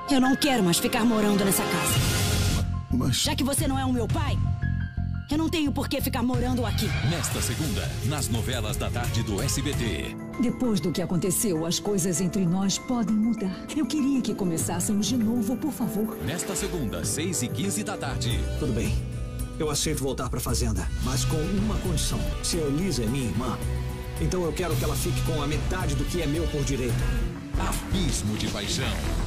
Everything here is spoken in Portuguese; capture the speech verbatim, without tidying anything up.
Eu não quero mais ficar morando nessa casa. Mas... Já que você não é o meu pai, eu não tenho por que ficar morando aqui. Nesta segunda, nas novelas da tarde do S B T. Depois do que aconteceu, as coisas entre nós podem mudar. Eu queria que começássemos de novo, por favor. Nesta segunda, seis e quinze da tarde. Tudo bem. Eu aceito voltar pra fazenda, mas com uma condição. Se a Elisa é minha irmã, então eu quero que ela fique com a metade do que é meu por direito. Abismo de paixão.